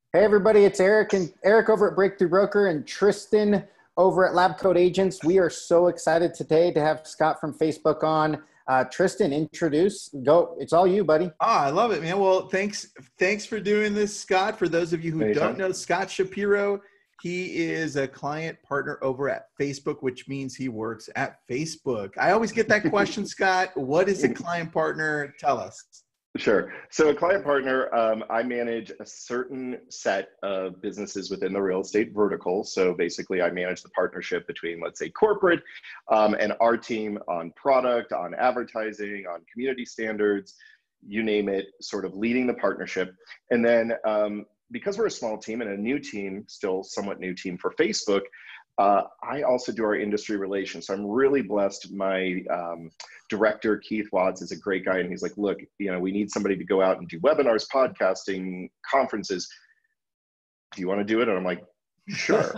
Hey everybody, it's Eric over at Breakthrough Broker and Tristan over at Lab Coat Agents. We are so excited today to have Scott from Facebook on. Tristan, introduce. Go. It's all you, buddy. I love it, man. Well, thanks for doing this, Scott. For those of you who don't Anytime. know Scott Shapiro, he is a client partner over at Facebook, which means he works at Facebook. I always get that question, Scott. What is a client partner? Tell us. Sure. So a client partner, I manage a certain set of businesses within the real estate vertical. So basically I manage the partnership between, let's say, corporate and our team on product, on advertising, on community standards, you name it, sort of leading the partnership. And then because we're a small team and a new team, still somewhat new team for Facebook, I also do our industry relations. So I'm really blessed. My director, Keith Watts, is a great guy. And he's like, look, we need somebody to go out and do webinars, podcasting, conferences. Do you want to do it? And I'm like, sure.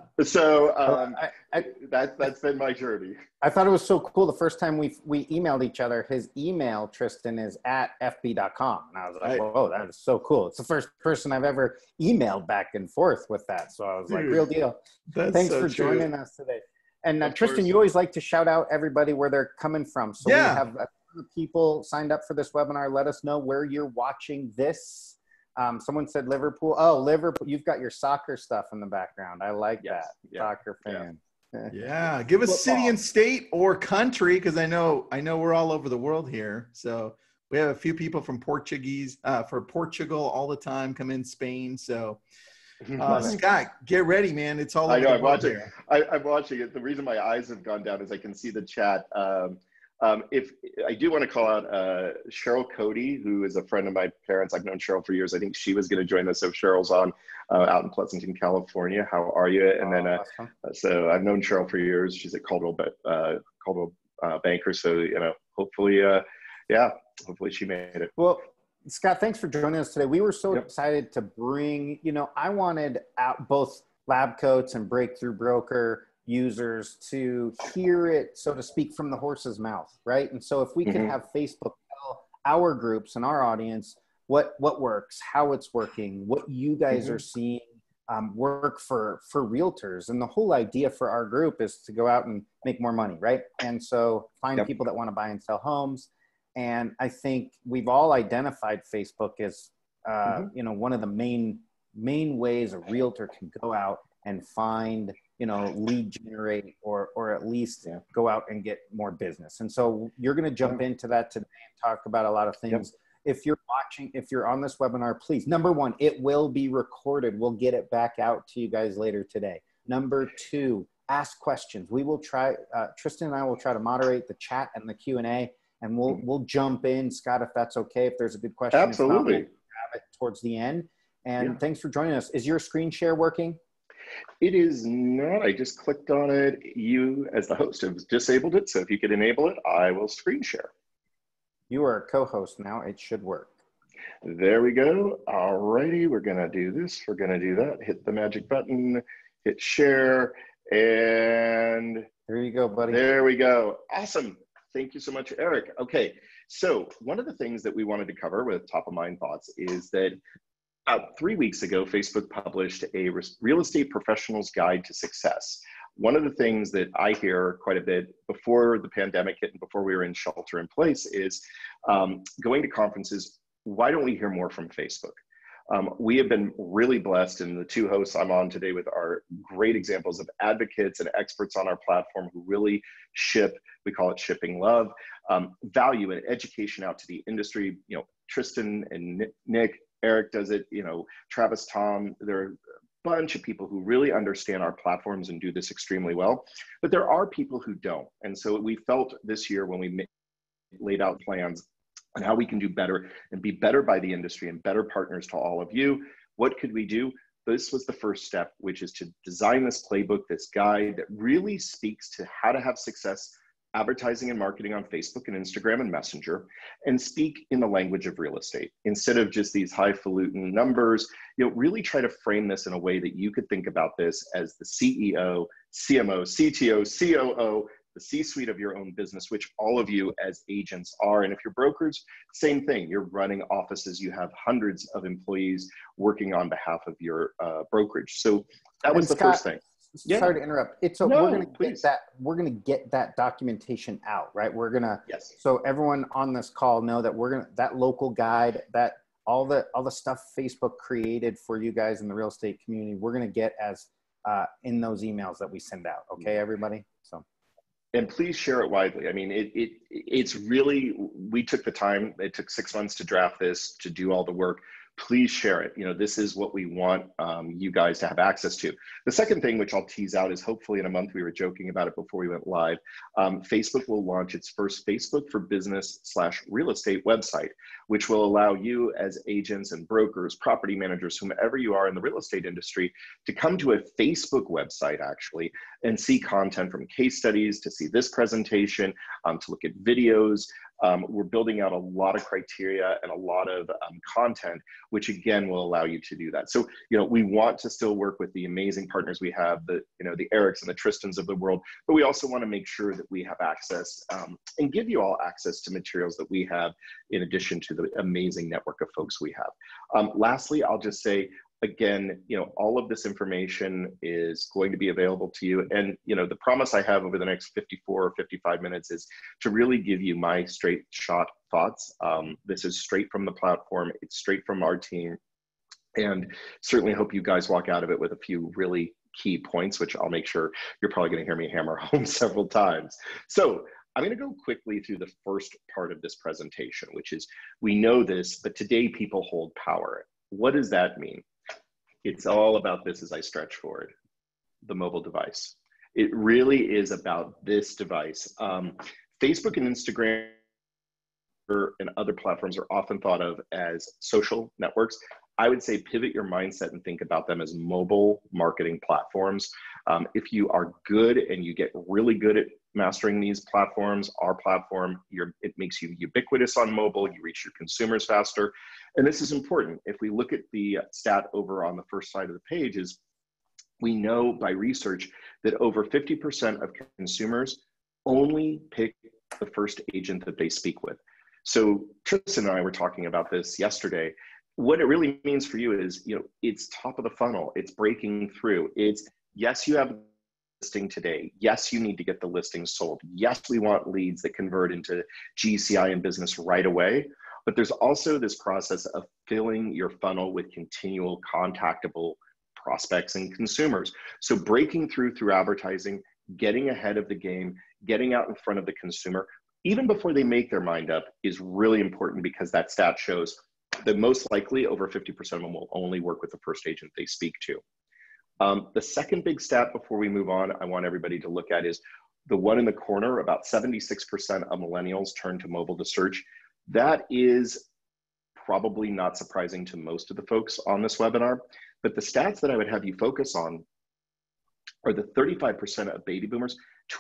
So that's been my journey. I thought it was so cool. The first time we emailed each other, his email, Tristan, is at fb.com. And I was like, whoa, that is so cool. It's the first person I've ever emailed back and forth with that. So I was like, real deal. Thanks for joining us today. And Tristan, you always like to shout out everybody where they're coming from. So we have a ton of people signed up for this webinar. Let us know where you're watching this. Someone said Liverpool. Oh, Liverpool. You've got your soccer stuff in the background. I like that. Soccer fan. Yeah. Give us city and state or country, because I know we're all over the world here. So we have a few people from Portugal all the time, come in Spain. So Scott, get ready, man. It's all over the world. I'm watching it. The reason my eyes have gone down is I can see the chat. If I do want to call out Cheryl Cody, who is a friend of my parents. I've known Cheryl for years. I think she was going to join us if Cheryl's on out in Pleasanton, California. How are you? And then, awesome. So I've known Cheryl for years. She's at Caldwell Banker. So, hopefully, hopefully she made it. Well, Scott, thanks for joining us today. We were so excited to bring, I wanted out both Lab Coats and Breakthrough Broker users to hear it, so to speak, from the horse's mouth, right? And so if we could have Facebook tell our groups and our audience what works, how it's working, what you guys are seeing work for realtors. And the whole idea for our group is to go out and make more money, right? And so find people that want to buy and sell homes. And I think we've all identified Facebook as one of the main ways a realtor can go out and find lead generate or at least go out and get more business. And so you're going to jump into that today and talk about a lot of things. If you're watching, if you're on this webinar, please, number one, it will be recorded. We'll get it back out to you guys later today. Number two, ask questions. We will try, Tristan and I will try to moderate the chat and the Q&A, and we'll jump in, Scott, if that's okay, if there's a good question. Absolutely. If not, we'll grab it towards the end. And thanks for joining us. Is your screen share working? It is not. I just clicked on it. You, as the host, have disabled it. So if you could enable it, I will screen share. You are a co-host now. It should work. There we go. All righty. We're going to do this. We're going to do that. Hit the magic button, hit share, and there you go, buddy. There we go. Awesome. Thank you so much, Eric. Okay. So one of the things that we wanted to cover with top of mind thoughts is that about 3 weeks ago, Facebook published a real estate professional's guide to success. One of the things that I hear quite a bit before the pandemic hit and before we were in shelter in place is going to conferences. Why don't we hear more from Facebook? We have been really blessed, and the two hosts I'm on today with are great examples of advocates and experts on our platform who really ship, we call it shipping love, value and education out to the industry. Tristan and Nick, Eric does it, Travis, Tom, there are a bunch of people who really understand our platforms and do this extremely well, but there are people who don't. And so we felt this year when we laid out plans on how we can do better and be better by the industry and better partners to all of you, what could we do? This was the first step, which is to design this playbook, this guide that really speaks to how to have success advertising and marketing on Facebook and Instagram and Messenger, and speak in the language of real estate. Instead of just these highfalutin numbers, really try to frame this in a way that you could think about this as the CEO, CMO, CTO, COO, the C-suite of your own business, which all of you as agents are. And if you're brokers, same thing. You're running offices. You have hundreds of employees working on behalf of your brokerage. So that was the Scott, first thing. Sorry to interrupt. We're gonna get that documentation out, right? We're gonna so everyone on this call know that that local guide, that all the stuff Facebook created for you guys in the real estate community, we're gonna get as in those emails that we send out. Okay, everybody. So. And please share it widely. I mean, it's really, we took the time. It took 6 months to draft this, to do all the work. Please share it. You know, this is what we want you guys to have access to. The second thing, which I'll tease out, is hopefully in a month, we were joking about it before we went live, Facebook will launch its first Facebook for Business / real estate website, which will allow you as agents and brokers, property managers, whomever you are in the real estate industry, to come to a Facebook website actually and see content from case studies, to see this presentation, to look at videos. We're building out a lot of criteria and a lot of content, which again will allow you to do that. So, you know, we want to still work with the amazing partners we have, the Erics and the Tristans of the world, but we also want to make sure that we have access and give you all access to materials that we have in addition to the amazing network of folks we have. Lastly, I'll just say, again, you know, all of this information is going to be available to you. And, you know, the promise I have over the next 54 or 55 minutes is to really give you my straight shot thoughts. This is straight from the platform. It's straight from our team. And certainly hope you guys walk out of it with a few really key points, which I'll make sure you're probably going to hear me hammer home several times. So I'm going to go quickly through the first part of this presentation, which is, we know this, but today people hold power. What does that mean? It's all about this as I stretch forward, the mobile device. It really is about this device. Facebook and Instagram and other platforms are often thought of as social networks. I would say pivot your mindset and think about them as mobile marketing platforms. If you are good and you get really good at mastering these platforms, our platform, it makes you ubiquitous on mobile, you reach your consumers faster. And this is important. If we look at the stat over on the first side of the page, is we know by research that over 50% of consumers only pick the first agent that they speak with. So Tristan and I were talking about this yesterday. What it really means for you is, you know, it's top of the funnel. It's breaking through. It's, yes, you have a listing today. Yes, you need to get the listing sold. Yes, we want leads that convert into GCI and business right away. But there's also this process of filling your funnel with continual contactable prospects and consumers. So breaking through advertising, getting ahead of the game, getting out in front of the consumer, even before they make their mind up, is really important, because that stat shows that most likely over 50% of them will only work with the first agent they speak to. The second big stat before we move on, I want everybody to look at is the one in the corner. About 76% of millennials turn to mobile to search. That is probably not surprising to most of the folks on this webinar, but the stats that I would have you focus on are the 35% of baby boomers,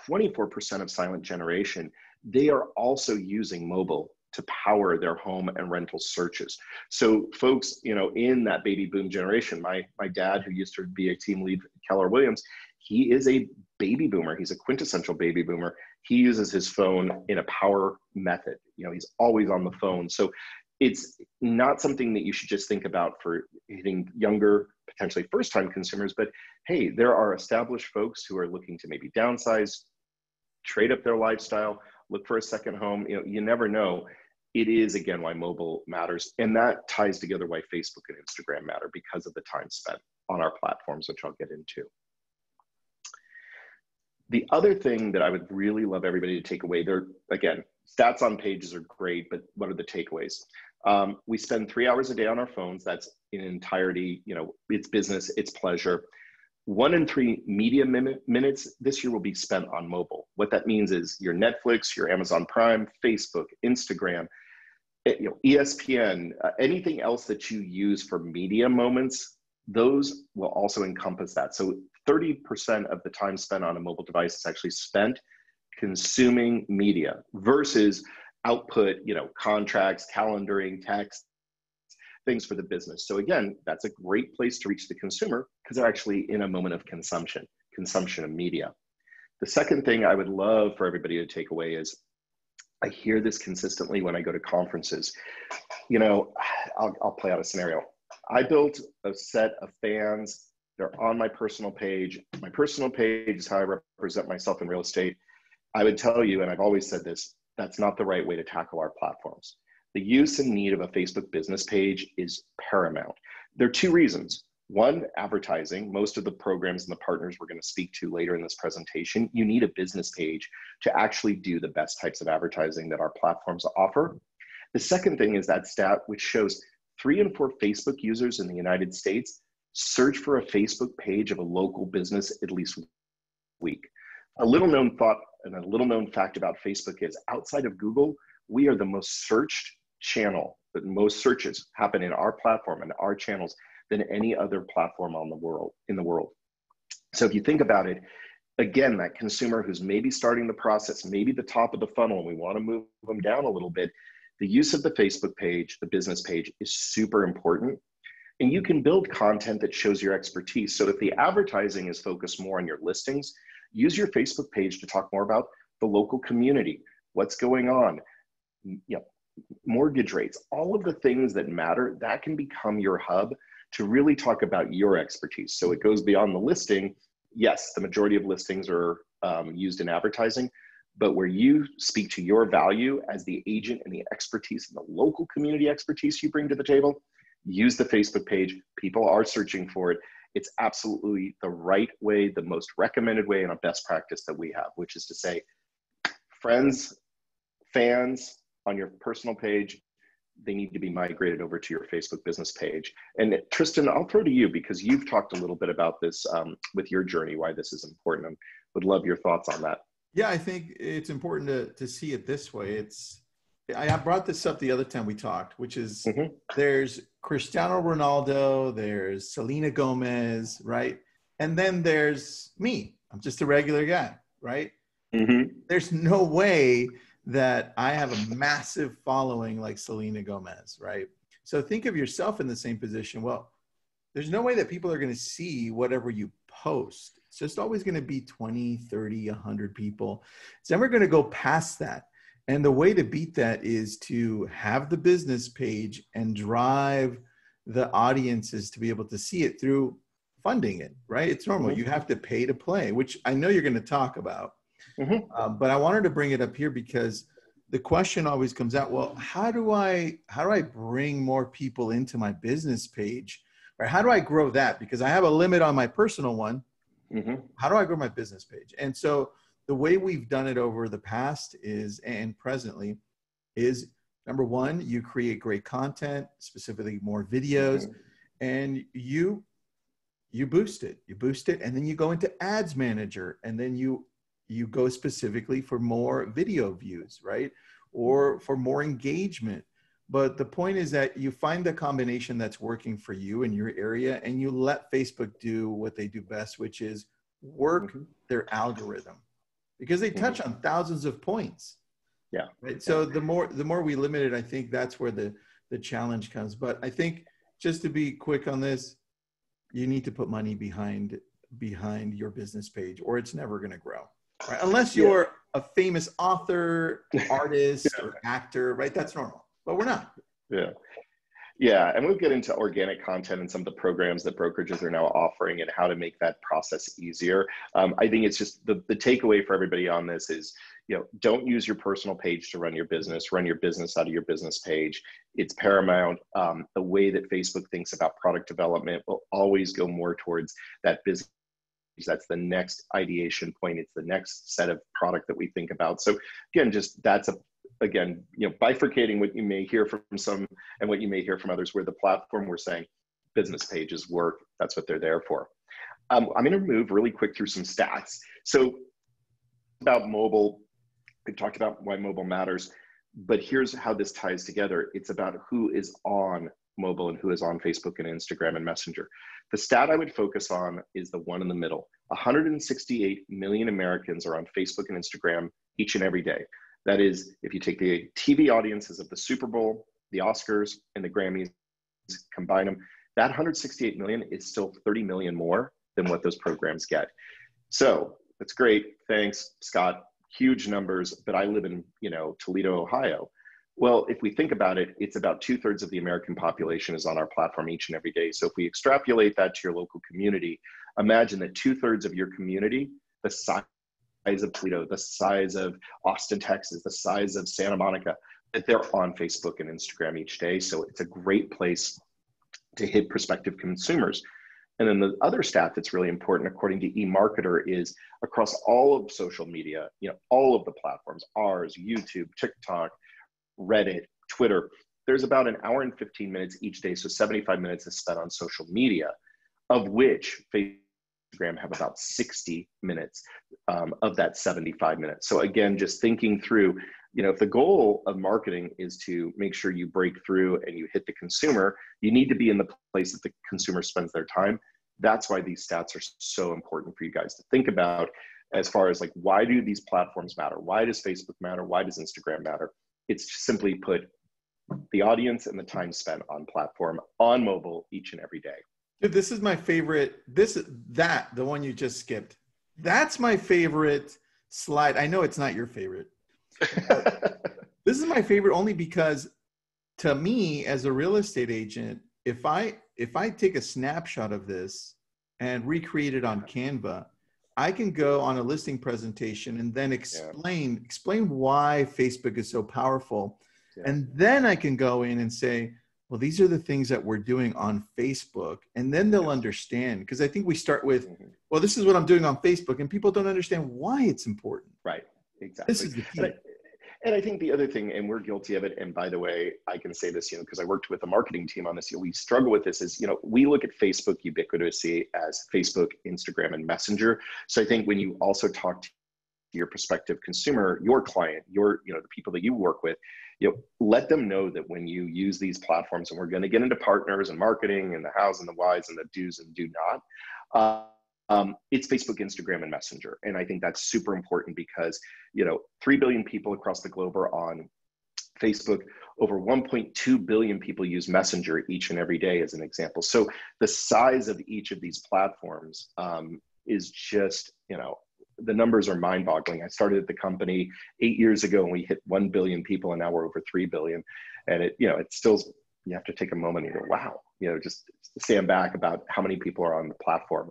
24% of silent generation. They are also using mobile to power their home and rental searches. So folks, you know, in that baby boom generation, my dad, who used to be a team lead at Keller Williams, he is a baby boomer. He's a quintessential baby boomer. He uses his phone in a power method. You know, he's always on the phone. So it's not something that you should just think about for hitting younger, potentially first-time consumers, but hey, there are established folks who are looking to maybe downsize, trade up their lifestyle, look for a second home. You know, you never know. It is, again, why mobile matters. And that ties together why Facebook and Instagram matter, because of the time spent on our platforms, which I'll get into. The other thing that I would really love everybody to take away, again, stats on pages are great, but what are the takeaways? We spend 3 hours a day on our phones. That's in entirety, you know, it's business, it's pleasure. 1 in 3 media minutes this year will be spent on mobile. What that means is your Netflix, your Amazon Prime, Facebook, Instagram, you know, ESPN, anything else that you use for media moments, those will also encompass that. So 30% of the time spent on a mobile device is actually spent consuming media versus output, you know, contracts, calendaring, text, things for the business. So again, that's a great place to reach the consumer, because they're actually in a moment of consumption of media. The second thing I would love for everybody to take away is, I hear this consistently when I go to conferences. You know, I'll play out a scenario. I built a set of fans. They're on my personal page. My personal page is how I represent myself in real estate. I would tell you, and I've always said this, that's not the right way to tackle our platforms. The use and need of a Facebook business page is paramount. There are two reasons. One, advertising. Most of the programs and the partners we're going to speak to later in this presentation, you need a business page to actually do the best types of advertising that our platforms offer. The second thing is that stat which shows 3 in 4 Facebook users in the United States search for a Facebook page of a local business at least a week. A little known thought and a little known fact about Facebook is, outside of Google, we are the most searched channel, that most searches happen in our platform and our channels than any other platform in the world. So if you think about it, again, that consumer who's maybe starting the process, maybe the top of the funnel, and we want to move them down a little bit, the use of the Facebook page, the business page, is super important. And you can build content that shows your expertise. So if the advertising is focused more on your listings, use your Facebook page to talk more about the local community, what's going on, mortgage rates, all of the things that matter. That can become your hub to really talk about your expertise. So it goes beyond the listing. Yes, the majority of listings are used in advertising, but where you speak to your value as the agent and the expertise and the local community expertise you bring to the table, use the Facebook page. People are searching for it. It's absolutely the right way, the most recommended way, and a best practice that we have, which is to say, friends, fans on your personal page, they need to be migrated over to your Facebook business page. And Tristan, I'll throw to you, because you've talked a little bit about this with your journey, why this is important, and would love your thoughts on that. Yeah, I think it's important to see it this way. I brought this up the other time we talked, which is there's Cristiano Ronaldo, there's Selena Gomez, right? And then there's me. I'm just a regular guy, right? There's no way that I have a massive following like Selena Gomez, right? So think of yourself in the same position. Well, there's no way that people are going to see whatever you post. It's just always going to be 20, 30, 100 people. It's never going to go past that. And the way to beat that is to have the business page and drive the audiences to be able to see it through funding it, right? It's normal. You have to pay to play, which I know you're going to talk about. But I wanted to bring it up here because the question always comes out, well, how do I bring more people into my business page? Or how do I grow that? Because I have a limit on my personal one. How do I grow my business page? And so the way we've done it over the past is, and presently, is number one, you create great content, specifically more videos, and you boost it. You boost it, and then you go into Ads Manager, and then you go specifically for more video views, right? Or for more engagement. But the point is that you find the combination that's working for you in your area, and you let Facebook do what they do best, which is work their algorithm, because they touch on thousands of points. Yeah. Right. So the more we limit it, I think that's where the challenge comes. But I think, just to be quick on this, you need to put money behind your business page, or it's never going to grow. Right? Unless you're a famous author, artist, or actor, right? That's normal, but we're not. Yeah, and we'll get into organic content and some of the programs that brokerages are now offering and how to make that process easier. I think it's just the takeaway for everybody on this is, don't use your personal page to run your business. Run your business out of your business page. It's paramount. The way that Facebook thinks about product development will always go more towards that business. That's the next ideation point. It's the next set of product that we think about. So again, bifurcating what you may hear from some and what you may hear from others, where the platform, we're saying business pages work. That's what they're there for. I'm going to move really quick through some stats. So about mobile, we've talked about why mobile matters, but here's how this ties together. It's about who is on mobile and who is on Facebook and Instagram and Messenger. The stat I would focus on is the one in the middle. 168 million Americans are on Facebook and Instagram each and every day. That is, if you take the TV audiences of the Super Bowl, the Oscars, and the Grammys, combine them, that 168 million is still 30 million more than what those programs get. So That's great. Thanks, Scott. Huge numbers, but I live in, Toledo, Ohio. Well, if we think about it, it's about 2/3 of the American population is on our platform each and every day. So if we extrapolate that to your local community, imagine that 2/3 of your community, the size of Toledo, the size of Austin, Texas, the size of Santa Monica, that they're on Facebook and Instagram each day. So it's a great place to hit prospective consumers. And then the other stat that's really important, according to eMarketer, is across all of social media, all of the platforms, ours, YouTube, TikTok, Reddit, Twitter, there's about an hour and 15 minutes each day. So 75 minutes is spent on social media, of which Instagram have about 60 minutes of that 75 minutes. So again, just thinking through, if the goal of marketing is to make sure you break through and you hit the consumer, you need to be in the place that the consumer spends their time. That's why these stats are so important for you guys to think about, as far as like, why do these platforms matter? Why does Facebook matter? Why does Instagram matter? It's simply put, the audience and the time spent on platform, on mobile each and every day. Dude, this is my favorite. The one you just skipped. That's my favorite slide. I know it's not your favorite. This is my favorite only because, to me, as a real estate agent, if I take a snapshot of this and recreate it on Canva, I can go on a listing presentation and then explain why Facebook is so powerful. Yeah. And then I can go in and say, well, these are the things that we're doing on Facebook. And then they'll understand. Because I think we start with, well, this is what I'm doing on Facebook. And people don't understand why it's important. Right. Exactly. This is the key. And I think the other thing, and we're guilty of it, and by the way, I can say this, because I worked with a marketing team on this, we struggle with this is, we look at Facebook ubiquitously as Facebook, Instagram, and Messenger. So I think when you also talk to your prospective consumer, your client, the people that you work with, let them know that when you use these platforms, and we're going to get into partners and marketing and the hows and the whys and the do's and do not, it's Facebook, Instagram, and Messenger. And I think that's super important because, 3 billion people across the globe are on Facebook. Over 1.2 billion people use Messenger each and every day, as an example. So the size of each of these platforms is just, the numbers are mind-boggling. I started at the company 8 years ago and we hit 1 billion people, and now we're over 3 billion. And it's still, you have to take a moment and go, wow, just stand back about how many people are on the platform.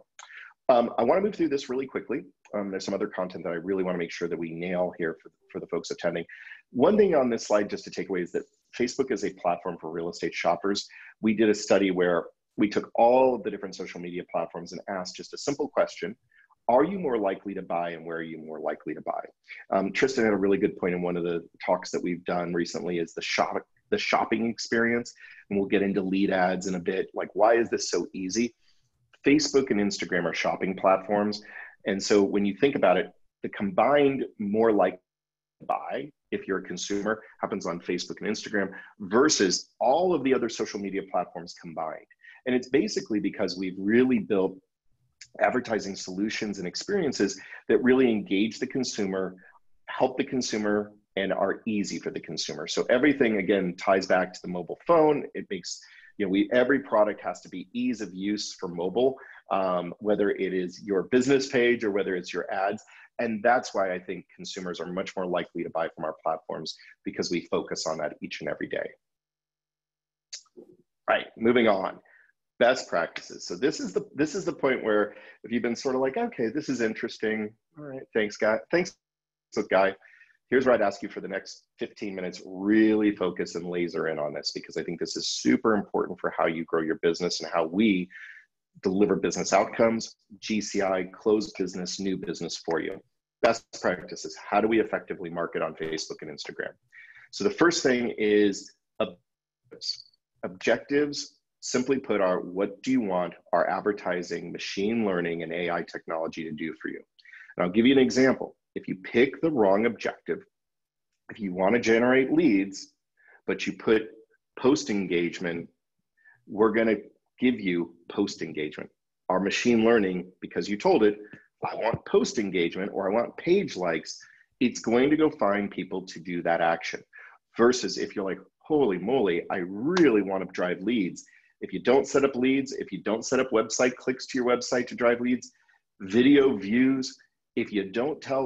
I want to move through this really quickly. There's some other content that I really want to make sure that we nail here for the folks attending. One thing on this slide just to take away is that Facebook is a platform for real estate shoppers. We did a study where we took all of the different social media platforms and asked just a simple question: are you more likely to buy, and where are you more likely to buy? Tristan had a really good point in one of the talks that we've done recently, is the shopping experience. And we'll get into lead ads in a bit. Like, why is this so easy? Facebook and Instagram are shopping platforms. And so when you think about it, the combined more likely to buy, if you're a consumer, happens on Facebook and Instagram versus all of the other social media platforms combined. And it's basically because we've really built advertising solutions and experiences that really engage the consumer, help the consumer, and are easy for the consumer. So everything, again, ties back to the mobile phone. It makes, every product has to be ease of use for mobile, whether it is your business page or whether it's your ads. And that's why I think consumers are much more likely to buy from our platforms, because we focus on that each and every day. Right, moving on. Best practices. So this is the point where if you've been sort of like, okay, this is interesting. All right, thanks, guy. Thanks, guy. Here's where I'd ask you for the next 15 minutes, really focus and laser in on this, because I think this is super important for how you grow your business and how we deliver business outcomes, GCI, close business, new business for you. Best practices. How do we effectively market on Facebook and Instagram? So the first thing is objectives. Simply put, are what do you want our advertising, machine learning, and AI technology to do for you? And I'll give you an example. If you pick the wrong objective, if you want to generate leads, but you put post engagement, we're going to give you post engagement. Our machine learning, because you told it, I want post engagement or I want page likes, it's going to go find people to do that action. Versus if you're like, holy moly, I really want to drive leads. If you don't set up leads, if you don't set up website clicks to your website to drive leads, video views, if you don't tell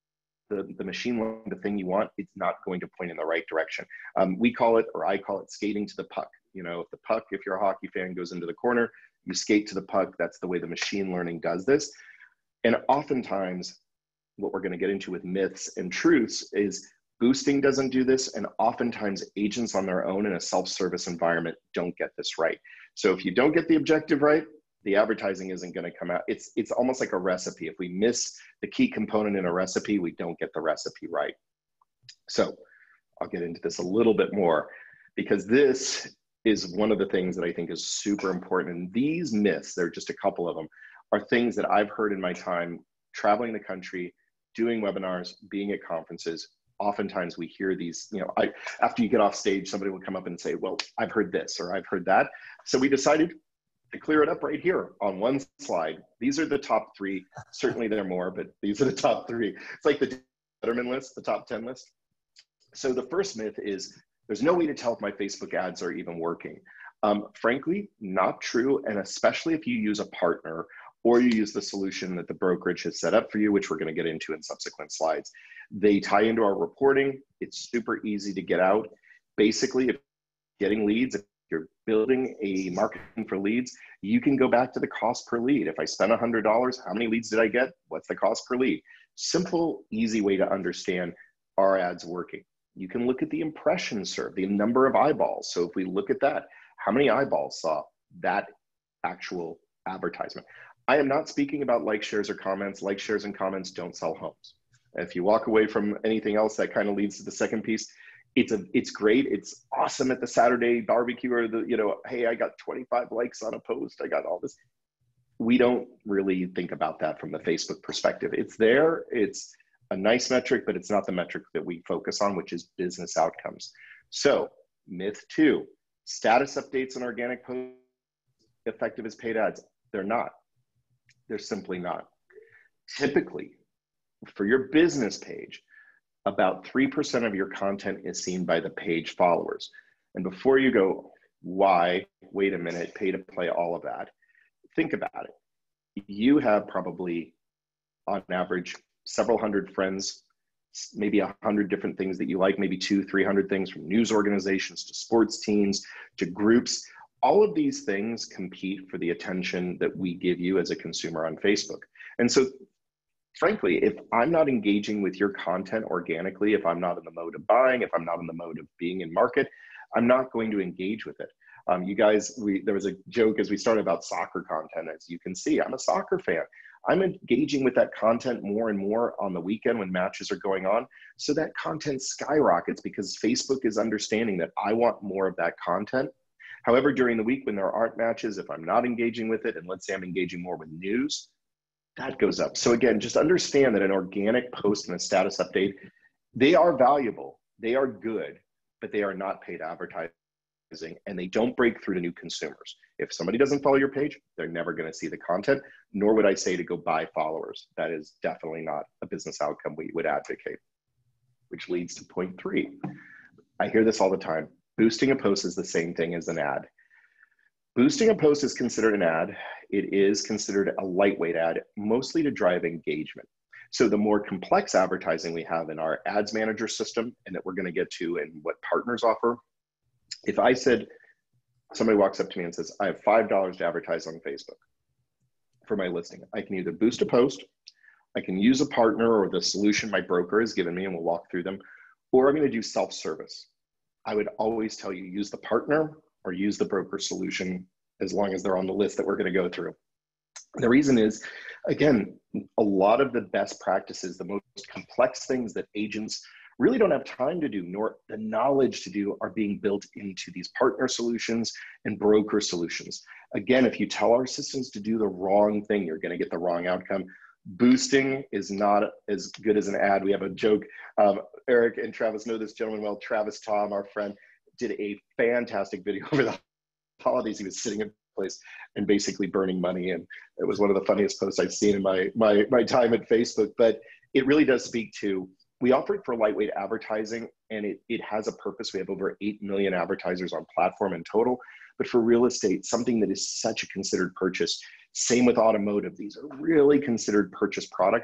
the machine learning the thing you want, it's not going to point in the right direction. We call it, or I call it, skating to the puck. You know, if the puck, if you're a hockey fan, goes into the corner, you skate to the puck. That's the way the machine learning does this. And oftentimes, what we're going to get into with myths and truths is boosting doesn't do this, and oftentimes agents on their own in a self-service environment don't get this right. So if you don't get the objective right, the advertising isn't going to come out. It's almost like a recipe. If we miss the key component in a recipe, we don't get the recipe right. So I'll get into this a little bit more, because this is one of the things that I think is super important. And these myths, there are just a couple of them, are things that I've heard in my time traveling the country, doing webinars, being at conferences. Oftentimes we hear these, you know, after you get off stage, somebody will come up and say, well, I've heard this or I've heard that. So we decided to clear it up right here on one slide. These are the top 3. Certainly there are more, but these are the top 3. It's like the Letterman list, the top 10 list. So the first myth is there's no way to tell if my Facebook ads are even working. Frankly, not true. And especially if you use a partner or you use the solution that the brokerage has set up for you, which we're going to get into in subsequent slides. They tie into our reporting. It's super easy to get out. Basically, if you're getting leads, if you're building a marketing for leads, you can go back to the cost per lead. If I spend $100, how many leads did I get? What's the cost per lead? Simple, easy way to understand, are ads working? You can look at the impressions served, the number of eyeballs. So if we look at that, how many eyeballs saw that actual advertisement? I am not speaking about likes, shares, or comments. Likes, shares, and comments don't sell homes. If you walk away from anything else, that kind of leads to the second piece. It's great. It's awesome at the Saturday barbecue, or the, you know, hey, I got 25 likes on a post. I got all this. We don't really think about that from the Facebook perspective. It's there. It's a nice metric, but it's not the metric that we focus on, which is business outcomes. So myth 2, status updates on organic posts effective as paid ads. They're not. They're simply not. Typically, for your business page, about 3% of your content is seen by the page followers. And before you go, why, wait a minute, pay to play, all of that, think about it. You have probably, on average, several hundred friends, maybe 100 different things that you like, maybe 200-300 things, from news organizations to sports teams to groups. All of these things compete for the attention that we give you as a consumer on Facebook. And so, frankly, if I'm not engaging with your content organically, if I'm not in the mode of buying, if I'm not in the mode of being in market, I'm not going to engage with it. You guys, there was a joke as we started about soccer content. As you can see, I'm a soccer fan. I'm engaging with that content more and more on the weekend when matches are going on. So that content skyrockets because Facebook is understanding that I want more of that content. However, during the week when there aren't matches, if I'm not engaging with it, and let's say I'm engaging more with news, that goes up. So again, just understand that an organic post and a status update, they are valuable, they are good, but they are not paid advertising, and they don't break through to new consumers. If somebody doesn't follow your page, they're never going to see the content, nor would I say to go buy followers. That is definitely not a business outcome we would advocate, which leads to point 3. I hear this all the time. Boosting a post is the same thing as an ad. Boosting a post is considered an ad. It is considered a lightweight ad, mostly to drive engagement. So the more complex advertising we have in our ads manager system, and that we're going to get to and what partners offer, if I said, somebody walks up to me and says, I have $5 to advertise on Facebook for my listing, I can either boost a post, I can use a partner or the solution my broker has given me, and we'll walk through them, or I'm going to do self-service. I would always tell you, use the partner or use the broker solution, as long as they're on the list that we're going to go through. The reason is, again, a lot of the best practices, the most complex things that agents really don't have time to do, nor the knowledge to do, are being built into these partner solutions and broker solutions. Again, if you tell our systems to do the wrong thing, you're going to get the wrong outcome. Boosting is not as good as an ad. We have a joke. Eric and Travis know this gentleman well. Travis Tom, our friend, did a fantastic video over the holidays. He was sitting in place and basically burning money, and it was one of the funniest posts I've seen in my time at Facebook. But it really does speak to, we offer it for lightweight advertising, and it has a purpose. We have over 8 million advertisers on platform in total. But for real estate, something that is such a considered purchase, same with automotive, these are really considered purchase products.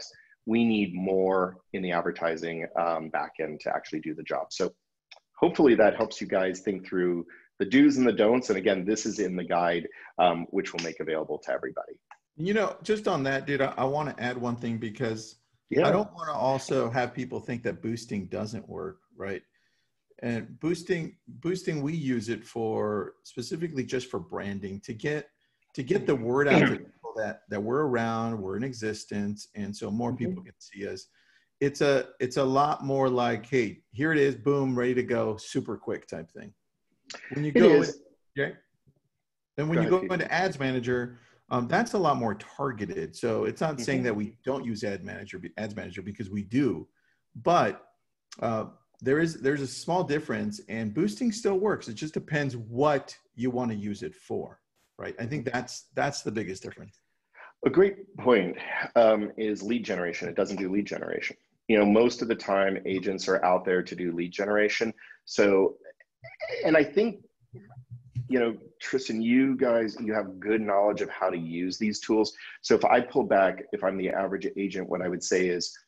we need more in the advertising back end to actually do the job. So hopefully that helps you guys think through the do's and the don'ts. And again, this is in the guide, which we'll make available to everybody. You know, just on that, dude, I want to add one thing, because Yeah. I don't want to also have people think that boosting doesn't work, right? And boosting, we use it for specifically just for branding, to get the word out to people that we're around, we're in existence, and so more people can see us. It's a lot more like, hey, here it is, boom, ready to go, super quick type thing. When you go in, yeah, and when you go into Ads Manager, that's a lot more targeted. So it's not saying that we don't use Ads Manager, because we do, but there's a small difference, and boosting still works. It just depends what you want to use it for, right? I think that's the biggest difference. A great point is lead generation. It doesn't do lead generation. You know, most of the time agents are out there to do lead generation. So, and I think, you know, Tristan, you have good knowledge of how to use these tools. So if I pull back, if I'm the average agent, what I would say is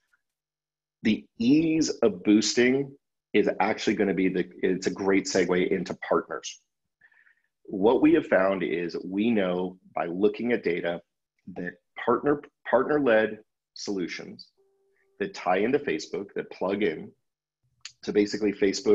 the ease of boosting is actually going to be it's a great segue into partners. What we have found is we know by looking at data that partner-led solutions that tie into Facebook, that plug in. So basically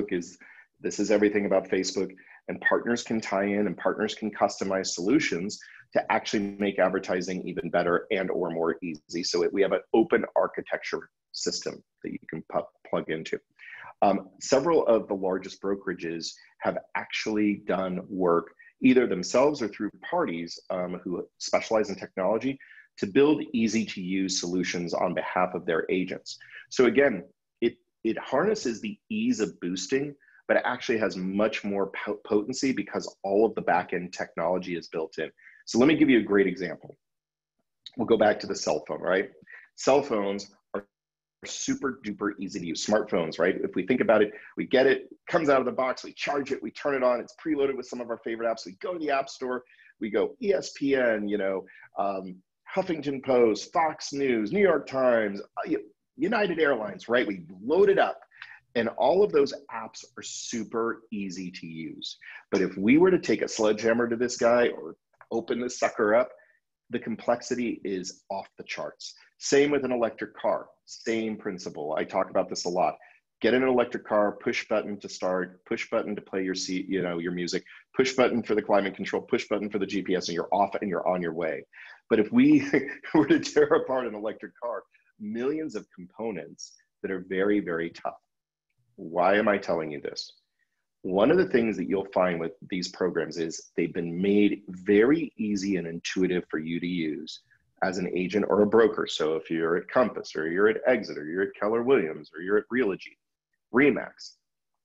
this is everything about Facebook, and partners can tie in and partners can customize solutions to actually make advertising even better and or more easy. So we have an open architecture system that you can plug into. Several of the largest brokerages have actually done work either themselves or through parties who specialize in technology to build easy to use solutions on behalf of their agents. So again, it harnesses the ease of boosting, but it actually has much more potency because all of the back-end technology is built in. So let me give you a great example. We'll go back to the cell phone, right? Cell phones are super duper easy to use. Smartphones, right? If we think about it, we get it, comes out of the box, we charge it, we turn it on, it's preloaded with some of our favorite apps. We go to the App Store, we go ESPN, you know, Huffington Post, Fox News, New York Times, United Airlines, right? We load it up. And all of those apps are super easy to use. But if we were to take a sledgehammer to this guy or open this sucker up, the complexity is off the charts. Same with an electric car, same principle. I talk about this a lot. Get in an electric car, push button to start, push button to play your seat, you know, your music, push button for the climate control, push button for the GPS, and you're off and you're on your way. But if we were to tear apart an electric car, millions of components that are very, very tough. Why am I telling you this? One of the things that you'll find with these programs is they've been made very easy and intuitive for you to use as an agent or a broker. So if you're at Compass or you're at Exit or you're at Keller Williams or you're at Realogy, Remax,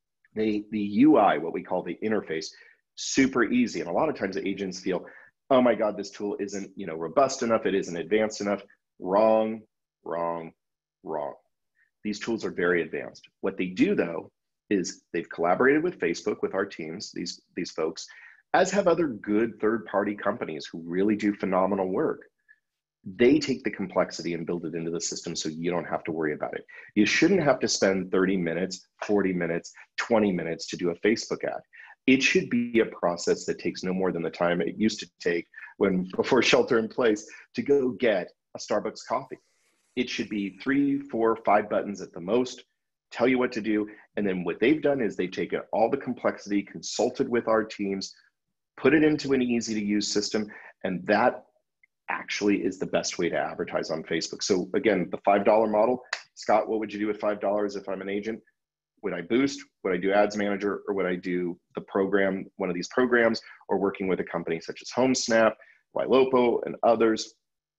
the UI, what we call the interface, super easy. And a lot of times the agents feel, oh my God, this tool isn't, you know, robust enough. It isn't advanced enough. Wrong, wrong, wrong. These tools are very advanced. What they do though, is they've collaborated with Facebook, with our teams, these folks, as have other good third-party companies who really do phenomenal work. They take the complexity and build it into the system so you don't have to worry about it. You shouldn't have to spend 30 minutes, 40 minutes, 20 minutes to do a Facebook ad. It should be a process that takes no more than the time it used to take before shelter in place to go get a Starbucks coffee. It should be 3, 4, 5 buttons at the most, tell you what to do. And then what they've done is they've taken all the complexity, consulted with our teams, put it into an easy to use system. And that actually is the best way to advertise on Facebook. So again, the $5 model, Scott, what would you do with $5 if I'm an agent? Would I boost? Would I do Ads Manager? Or would I do the program, one of these programs, or working with a company such as HomeSnap, Ylopo, and others?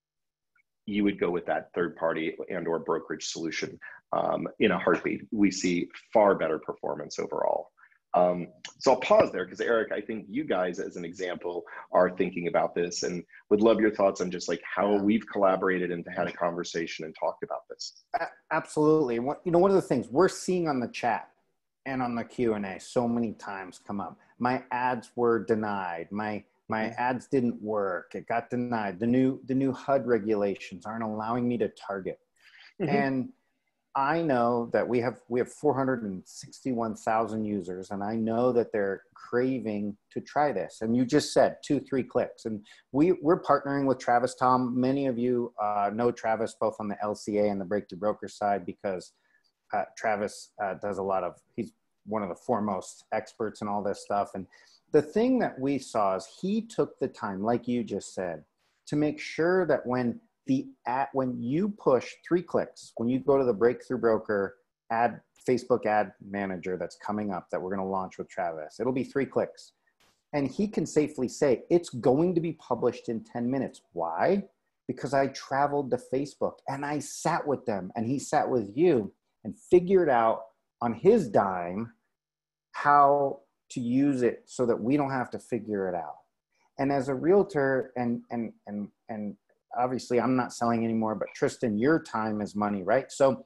You would go with that third party and or brokerage solution in a heartbeat. We see far better performance overall. So I'll pause there because Eric, I think you guys as an example are thinking about this and would love your thoughts on just like how we've collaborated and had a conversation and talked about this. Absolutely. One of the things we're seeing on the chat and on the Q&A so many times come up, my ads were denied. My ads didn't work. It got denied. The new HUD regulations aren't allowing me to target. And I know that we have 461,000 users, and I know that they're craving to try this. And you just said 2-3 clicks, and we're partnering with Travis Tom. Many of you know Travis both on the LCA and the Breakthrough Broker side, because Travis does a lot of, he's one of the foremost experts in all this stuff. And the thing that we saw is he took the time, like you just said, to make sure that when you push 3 clicks, when you go to the Breakthrough Broker Facebook ad manager that's coming up that we're going to launch with Travis, it'll be 3 clicks. And he can safely say it's going to be published in 10 minutes. Why? Because I traveled to Facebook and I sat with them, and he sat with you and figured out on his dime how to use it so that we don't have to figure it out. And as a realtor, and obviously I'm not selling anymore, but Tristan, your time is money, right? So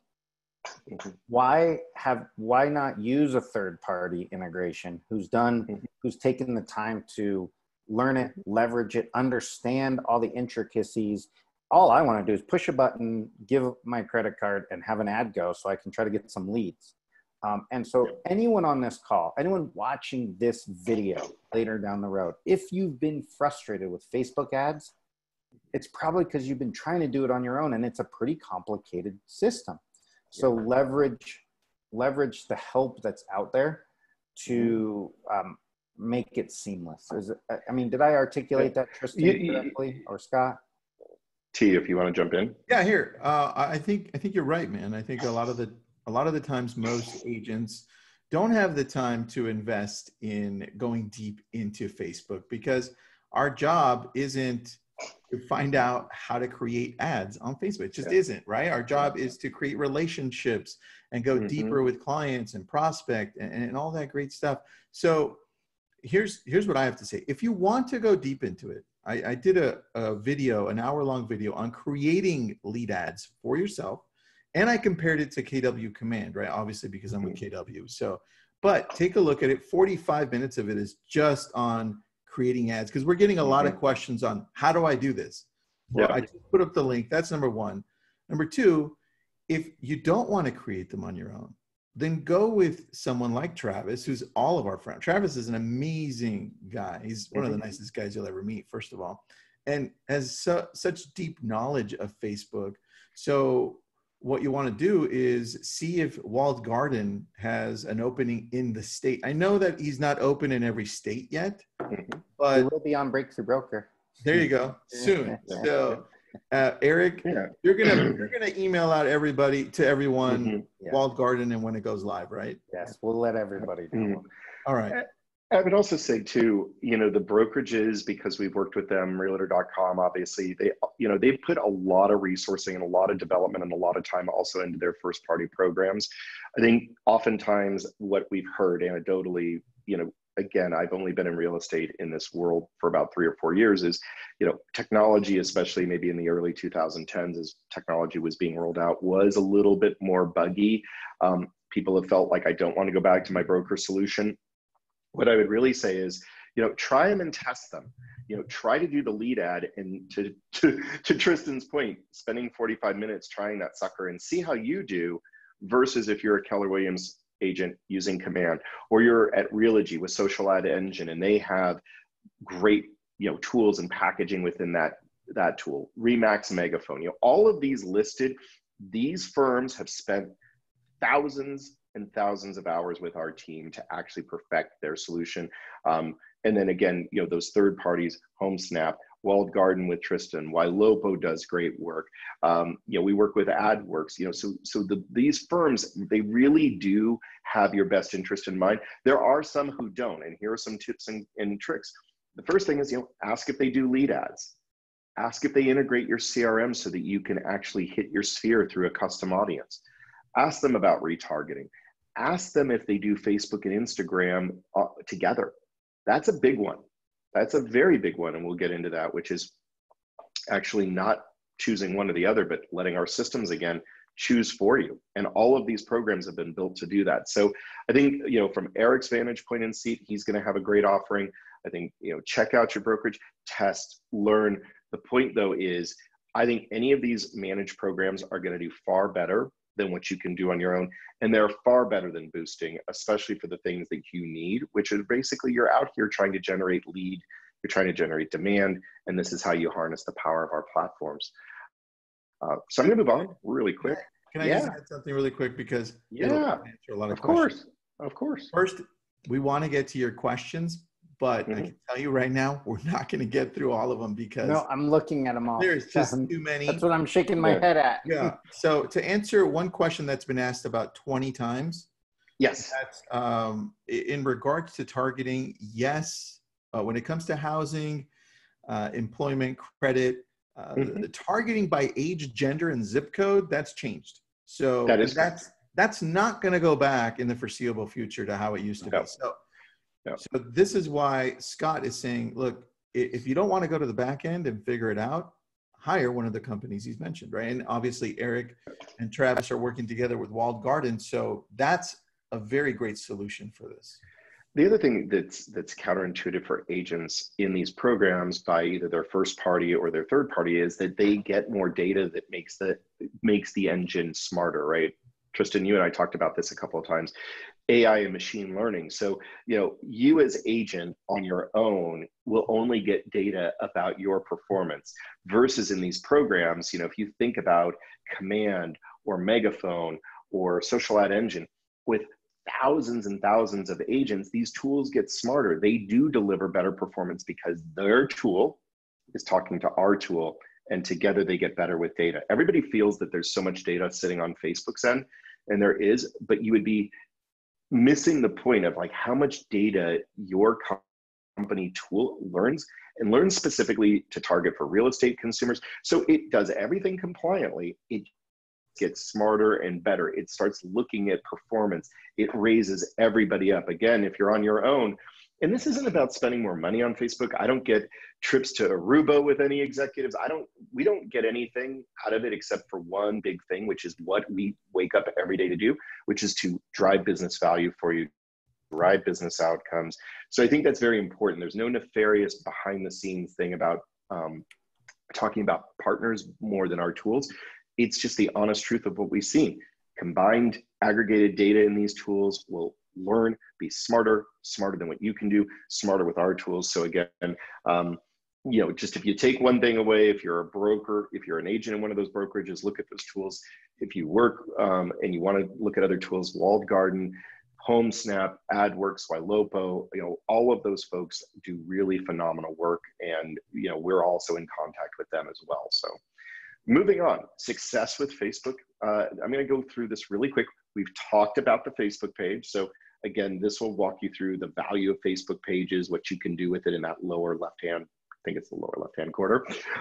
why not use a third-party integration who's taken the time to learn it, leverage it, understand all the intricacies. All I want to do is push a button, give my credit card, and have an ad go so I can try to get some leads. And so anyone on this call, anyone watching this video later down the road, if you've been frustrated with Facebook ads, it's probably because you've been trying to do it on your own, and it's a pretty complicated system. So leverage the help that's out there to make it seamless. I mean, did I articulate that, Tristan, correctly, or Scott? T, if you want to jump in. Yeah, here. I think you're right, man. I think a lot of the times most agents don't have the time to invest in going deep into Facebook, because our job isn't to find out how to create ads on Facebook. It just isn't, right? Our job is to create relationships and go deeper with clients and prospect and all that great stuff. So here's what I have to say. If you want to go deep into it, I did a video, an hour-long video on creating lead ads for yourself. And I compared it to KW Command, right? Obviously, because I'm with KW. So, but take a look at it. 45 minutes of it is just on creating ads, because we're getting a lot of questions on how do I do this? Well, I just put up the link. That's number one. Number two, if you don't want to create them on your own, then go with someone like Travis, who's all of our friends. Travis is an amazing guy. He's one of the nicest guys you'll ever meet, first of all, and has such deep knowledge of Facebook. So what you want to do is see if Walled Garden has an opening in the state. I know that he's not open in every state yet, but it will be on Breakthrough Broker. There you go. Soon. So Eric, you're gonna email out to everyone Walled Garden and when it goes live, right? Yes, we'll let everybody know. All right. I would also say too, the brokerages, because we've worked with them, realtor.com, obviously, they've put a lot of resourcing and a lot of development and a lot of time also into their first party programs. I think oftentimes what we've heard anecdotally, again, I've only been in real estate in this world for about 3 or 4 years, is, technology, especially maybe in the early 2010s as technology was being rolled out, was a little bit more buggy. People have felt like, I don't want to go back to my broker solution. What I would really say is, try them and test them. Try to do the lead ad, and to Tristan's point, spending 45 minutes trying that sucker and see how you do, versus if you're a Keller Williams agent using Command, or you're at Realogy with Social Ad Engine, and they have great tools and packaging within that tool. Remax Megaphone, all of these listed. These firms have spent thousands and thousands of hours with our team to actually perfect their solution. And then again, those third parties, HomeSnap, Walled Garden with Tristan, Ylopo does great work. We work with AdWorks, these firms, they really do have your best interest in mind. There are some who don't, and here are some tips and tricks. The first thing is, ask if they do lead ads. Ask if they integrate your CRM so that you can actually hit your sphere through a custom audience. Ask them about retargeting. Ask them if they do Facebook and Instagram together. That's a big one. That's a very big one, and we'll get into that, which is actually not choosing one or the other, but letting our systems, again, choose for you. And all of these programs have been built to do that. So I think, from Eric's vantage point and seat, he's going to have a great offering. I think, check out your brokerage, test, learn. The point, though, is I think any of these managed programs are going to do far better than what you can do on your own. And they're far better than boosting, especially for the things that you need, which is basically you're out here trying to generate lead, you're trying to generate demand, and this is how you harness the power of our platforms. So I'm going to move on really quick. Can I just add something really quick, because it'll answer a lot of questions. Of course. First, we want to get to your questions, but I can tell you right now, we're not going to get through all of them, because no, I'm looking at them all. There's just too many. That's what I'm shaking my head at. Yeah. So to answer one question that's been asked about 20 times. Yes. That's in regards to targeting. Yes. When it comes to housing, employment, credit, the targeting by age, gender, and zip code, that's changed. So that's not going to go back in the foreseeable future to how it used to be. So this is why Scott is saying, look, if you don't want to go to the back end and figure it out, hire one of the companies he's mentioned, right? And obviously Eric and Travis are working together with Walled Garden. So that's a very great solution for this. The other thing that's counterintuitive for agents in these programs by either their first party or their third party is that they get more data that makes the engine smarter, right? Tristan, you and I talked about this a couple of times, AI and machine learning. So, you as agent on your own will only get data about your performance versus in these programs, if you think about Command or Megaphone or Social Ad Engine, with thousands and thousands of agents, these tools get smarter. They do deliver better performance because their tool is talking to our tool, and together they get better with data. Everybody feels that there's so much data sitting on Facebook's end, and there is, but you would be missing the point of like how much data your company tool learns, and learns specifically to target for real estate consumers. So it does everything compliantly. It gets smarter and better. It starts looking at performance. It raises everybody up. Again, if you're on your own, and this isn't about spending more money on Facebook. I don't get trips to Aruba with any executives. We don't get anything out of it except for one big thing, which is what we wake up every day to do, which is to drive business value for you, drive business outcomes. So I think that's very important. There's no nefarious behind the scenes thing about talking about partners more than our tools. It's just the honest truth of what we've seen. Combined aggregated data in these tools will learn, be smarter than what you can do, smarter with our tools. So again, just if you take one thing away, if you're a broker, if you're an agent in one of those brokerages, look at those tools. If you work and you want to look at other tools, Walled Garden, HomeSnap, AdWorks, Ylopo, all of those folks do really phenomenal work. And, we're also in contact with them as well. So moving on, success with Facebook. I'm going to go through this really quick. We've talked about the Facebook page. So again, this will walk you through the value of Facebook pages, what you can do with it in that lower left-hand, I think it's the lower left-hand corner.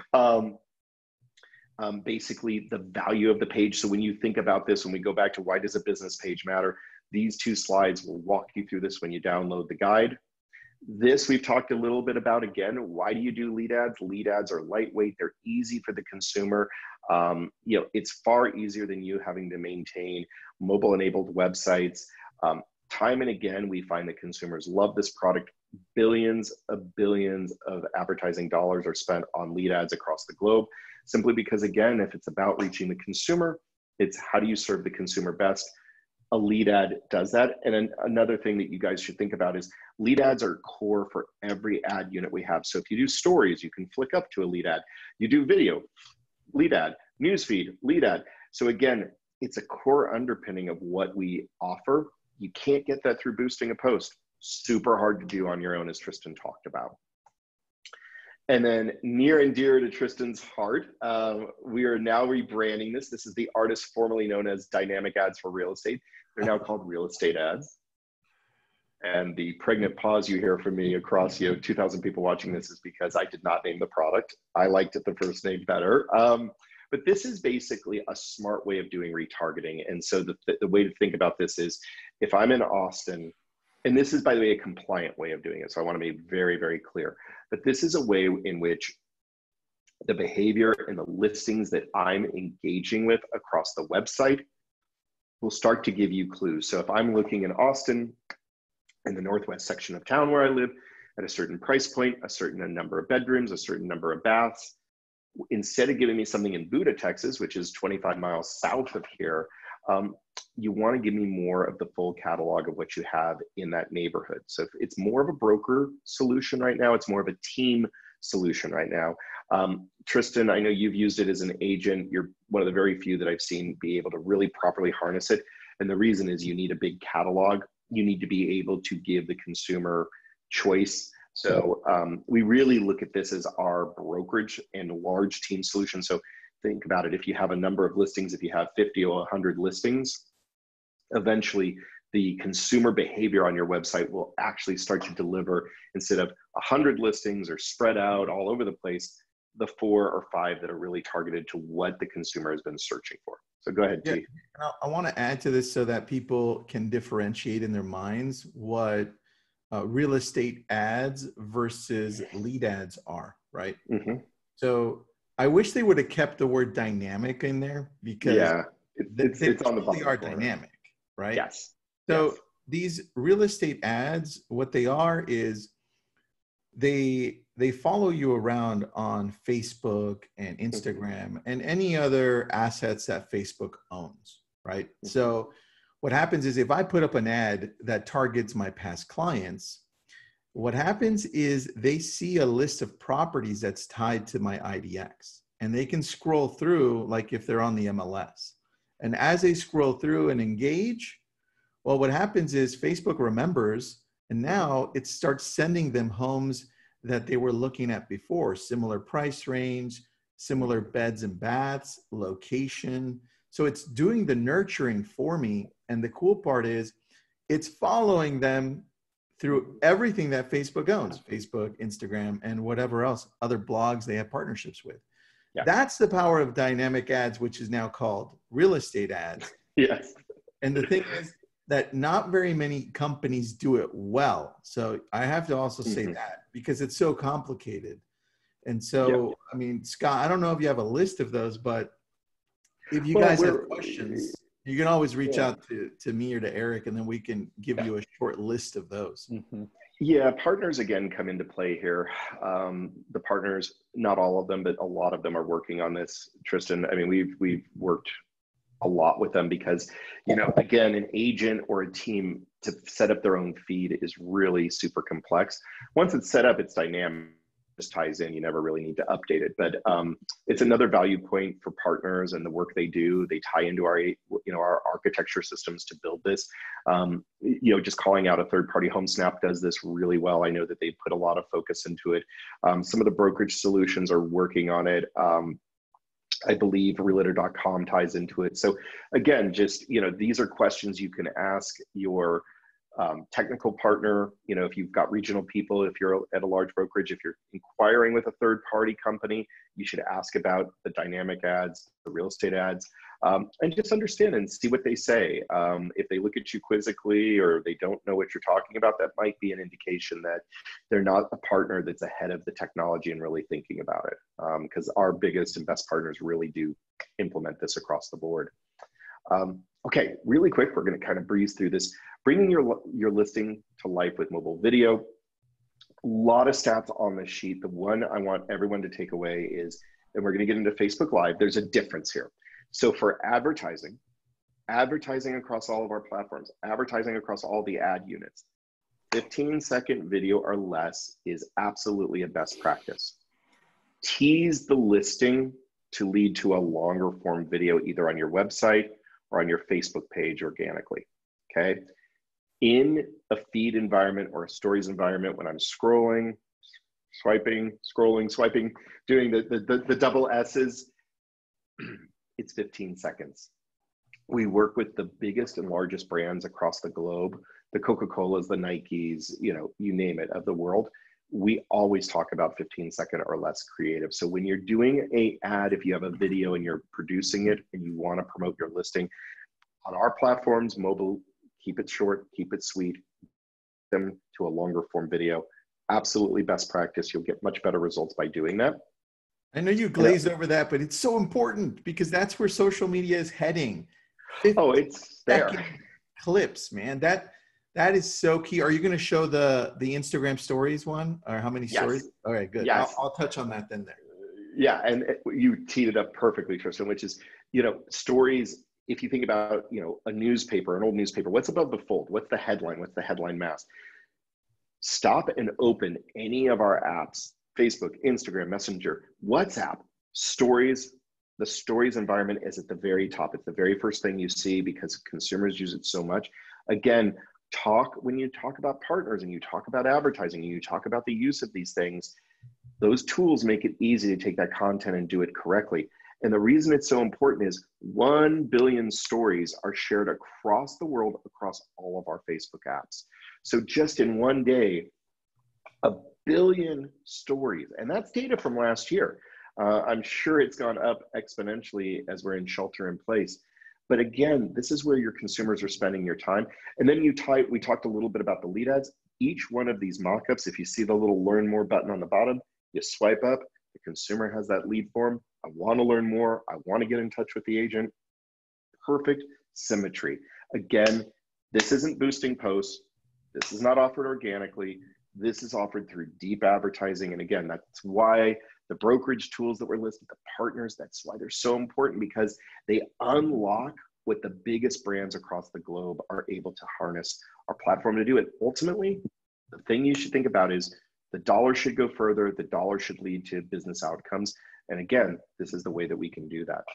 Basically the value of the page. So when you think about this, when we go back to why does a business page matter, these two slides will walk you through this when you download the guide. This we've talked a little bit about. Again, why do you do lead ads? Lead ads are lightweight. They're easy for the consumer. It's far easier than you having to maintain mobile-enabled websites. Time and again, we find that consumers love this product. Billions of advertising dollars are spent on lead ads across the globe, simply because, again, if it's about reaching the consumer, it's how do you serve the consumer best? A lead ad does that. And then another thing that you guys should think about is lead ads are core for every ad unit we have. So if you do stories, you can flick up to a lead ad. You do video, lead ad, newsfeed, lead ad. So again, it's a core underpinning of what we offer. You can't get that through boosting a post. Super hard to do on your own, as Tristan talked about. And then near and dear to Tristan's heart, we are now rebranding this. This is the artist formerly known as Dynamic Ads for Real Estate. They're now called Real Estate Ads. And the pregnant pause you hear from me across 2,000 people watching this is because I did not name the product. I liked it the first name better. But this is basically a smart way of doing retargeting. And so the way to think about this is if I'm in Austin, and this is, by the way, a compliant way of doing it. So I want to be very, very clear. But this is a way in which the behavior and the listings that I'm engaging with across the website will start to give you clues. So if I'm looking in Austin, in the northwest section of town where I live, at a certain price point, a certain number of bedrooms, a certain number of baths, instead of giving me something in Buda, Texas, which is 25 miles south of here, you want to give me more of the full catalog of what you have in that neighborhood. So if it's more of a broker solution right now, it's more of a team solution right now. Tristan, I know you've used it as an agent. You're one of the very few that I've seen be able to really properly harness it. And the reason is you need a big catalog. You need to be able to give the consumer choice. So we really look at this as our brokerage and large team solution. So think about it. If you have a number of listings, if you have 50 or 100 listings, eventually the consumer behavior on your website will actually start to deliver, instead of 100 listings or spread out all over the place, the 4 or 5 that are really targeted to what the consumer has been searching for. So go ahead, T. Yeah, I want to add to this so that people can differentiate in their minds what real estate ads versus lead ads are, right? Mm-hmm. So I wish they would have kept the word dynamic in there, because it's on the bottom. They are dynamic, right? Yes. So these real estate ads, what they are is they follow you around on Facebook and Instagram and any other assets that Facebook owns, right? Mm-hmm. So what happens is if I put up an ad that targets my past clients, what happens is they see a list of properties that's tied to my IDX, and they can scroll through like if they're on the MLS. And as they scroll through and engage, well, what happens is Facebook remembers, and now it starts sending them homes that they were looking at before, similar price range, similar beds and baths, location. So it's doing the nurturing for me. And the cool part is it's following them through everything that Facebook owns, Facebook, Instagram, and whatever else, other blogs they have partnerships with. Yeah. That's the power of dynamic ads, which is now called real estate ads. Yes. And the thing is that not very many companies do it well. So I have to also say that, because it's so complicated. And so, I mean, Scott, I don't know if you have a list of those, but if you guys have questions, you can always reach out to me or to Eric, and then we can give you a short list of those. Mm-hmm. Yeah, partners again come into play here. The partners, not all of them, but a lot of them are working on this. Tristan, I mean, we've worked a lot with them because, you know, again, an agent or a team to set up their own feed is really super complex. Once it's set up, it's dynamic. Just ties in, you never really need to update it, but it's another value point for partners and the work they do. They tie into our, you know, our architecture systems to build this. You know, just calling out a third-party HomeSnap does this really well. I know that they put a lot of focus into it. Some of the brokerage solutions are working on it. I believe realtor.com ties into it. So again, just, you know, these are questions you can ask your technical partner. You know, if you've got regional people, if you're at a large brokerage, if you're inquiring with a third party company, you should ask about the dynamic ads, the real estate ads, and just understand and see what they say. If they look at you quizzically or they don't know what you're talking about, that might be an indication that they're not a partner that's ahead of the technology and really thinking about it. Because our biggest and best partners really do implement this across the board. Okay, really quick, we're going to kind of breeze through this. Bringing your listing to life with mobile video. A lot of stats on the sheet. The one I want everyone to take away is, and we're going to get into Facebook Live, there's a difference here. So for advertising across all of our platforms, advertising across all the ad units, 15-second video or less is absolutely a best practice. Tease the listing to lead to a longer form video, either on your website or on your Facebook page organically, okay? In a feed environment or a stories environment, when I'm scrolling, swiping, doing the double S's, it's 15 seconds. We work with the biggest and largest brands across the globe, the Coca-Colas, the Nikes, you know, you name it, of the world. We always talk about 15-second or less creative. So when you're doing an ad, if you have a video and you're producing it and you want to promote your listing on our platforms, mobile, keep it short, keep it sweet, them to a longer form video. Absolutely best practice. You'll get much better results by doing that. I know you glazed over that, but it's so important because that's where social media is heading. Oh, it's there. Clips, man. That is so key. Are you going to show the Instagram stories one, or how many stories? All right, good. Yes. I'll touch on that then there. Yeah, and you teed it up perfectly, Tristan, which is, stories, if you think about, a newspaper, an old newspaper, what's above the fold? What's the headline? What's the headline mass? Stop and open any of our apps, Facebook, Instagram, Messenger, WhatsApp, stories. The stories environment is at the very top. It's the very first thing you see because consumers use it so much. Again, when you talk about partners and you talk about advertising and you talk about the use of these things, those tools make it easy to take that content and do it correctly. And the reason it's so important is 1 billion stories are shared across the world, across all of our Facebook apps. So just in one day, 1 billion stories, and that's data from last year. I'm sure it's gone up exponentially as we're in shelter in place. But again, this is where your consumers are spending your time. And then we talked a little bit about the lead ads. Each one of these mock-ups, if you see the little learn more button on the bottom, you swipe up, the consumer has that lead form. I want to learn more. I want to get in touch with the agent. Perfect symmetry. Again, this isn't boosting posts. This is not offered organically. This is offered through deep advertising. And again, that's why the brokerage tools that we're listed, the partners, that's why they're so important, because they unlock what the biggest brands across the globe are able to harness our platform to do it. Ultimately, the thing you should think about is the dollar should go further. The dollar should lead to business outcomes. And again, this is the way that we can do that.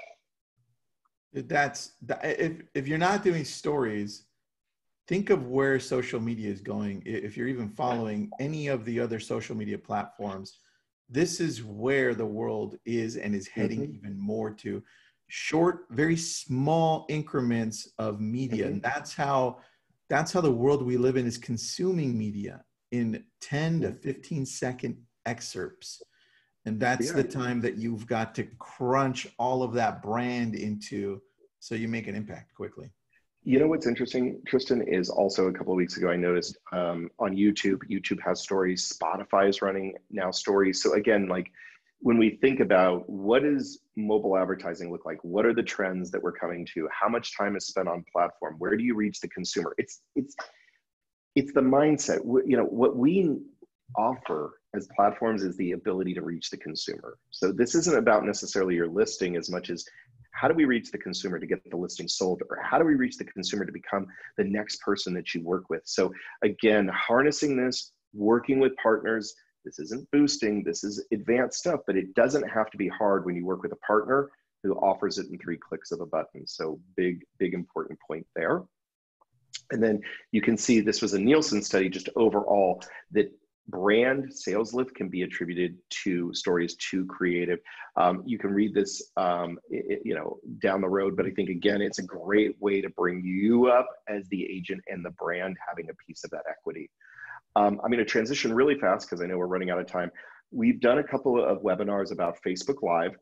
If you're not doing stories, think of where social media is going. If you're even following any of the other social media platforms, this is where the world is and is heading even more to short, very small increments of media. And that's how the world we live in is consuming media in 10 to 15 second excerpts. And that's the time that you've got to crunch all of that brand into so you make an impact quickly. You know what's interesting, Tristan, is also a couple of weeks ago, I noticed on YouTube has stories, Spotify is running now stories. So again, like when we think about what does mobile advertising look like? What are the trends that we're coming to? How much time is spent on platform? Where do you reach the consumer? It's the mindset. What we offer as platforms is the ability to reach the consumer. So this isn't about necessarily your listing as much as how do we reach the consumer to get the listing sold, or how do we reach the consumer to become the next person that you work with? So again, harnessing this, working with partners, this isn't boosting, this is advanced stuff, but it doesn't have to be hard when you work with a partner who offers it in 3 clicks of a button. So big important point there. And then you can see this was a Nielsen study just overall that brand sales lift can be attributed to stories, to creative. You can read this, down the road, but I think again, it's a great way to bring you up as the agent and the brand having a piece of that equity. I'm going to transition really fast because I know we're running out of time. We've done a couple of webinars about Facebook Live.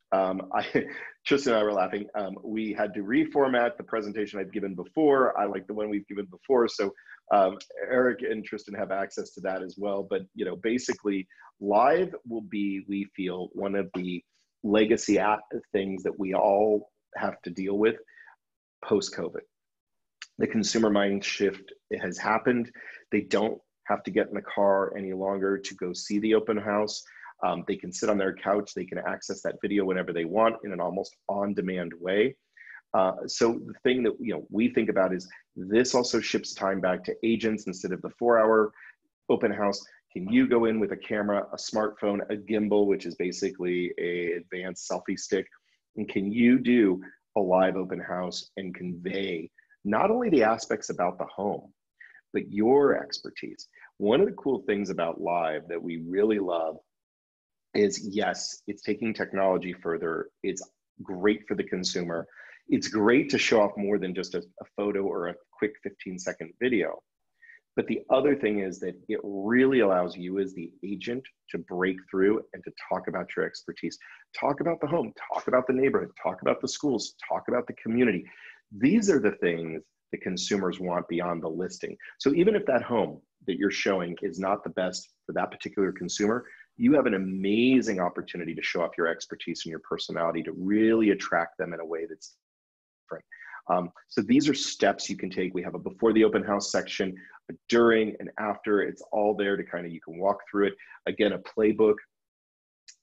Tristan and I were laughing. We had to reformat the presentation I'd given before. I like the one we've given before. So Eric and Tristan have access to that as well. But basically, live will be, we feel, one of the legacy things that we all have to deal with post-COVID. The consumer mind shift has happened. They don't have to get in the car any longer to go see the open house. They can sit on their couch. They can access that video whenever they want in an almost on-demand way. So the thing that we think about is this also ships time back to agents. Instead of the 4-hour open house, can you go in with a camera, a smartphone, a gimbal, which is basically an advanced selfie stick, and can you do a live open house and convey not only the aspects about the home, but your expertise? One of the cool things about live that we really love is, yes, it's taking technology further. It's great for the consumer. It's great to show off more than just a photo or a quick 15-second video. But the other thing is that it really allows you as the agent to break through and to talk about your expertise. Talk about the home, talk about the neighborhood, talk about the schools, talk about the community. These are the things that consumers want beyond the listing. So even if that home that you're showing is not the best for that particular consumer, you have an amazing opportunity to show off your expertise and your personality to really attract them in a way that's different. So these are steps you can take. We have a before the open house section, a during and after. It's all there to you can walk through it. Again, a playbook.